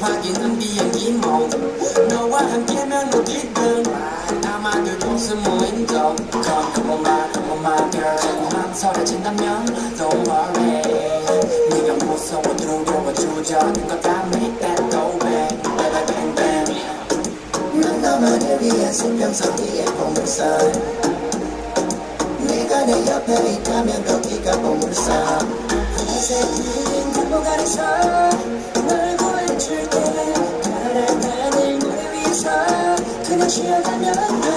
확인한 비행기 몽 너와 함께면 어디든 아마도 무슨 모인 적 Come on my girl 자꾸만 서려진다면 Don't worry 네가 무서워 두려워 주저하는 것 다 make that go bang Bang bang bang 난 너만을 위한 수평선 위에 보물선 네가 내 옆에 있다면 거기가 보물선 회색 긴 골목 아래서 널 구해줄게 가라가는 무대 위에서 그냥 쉬어가면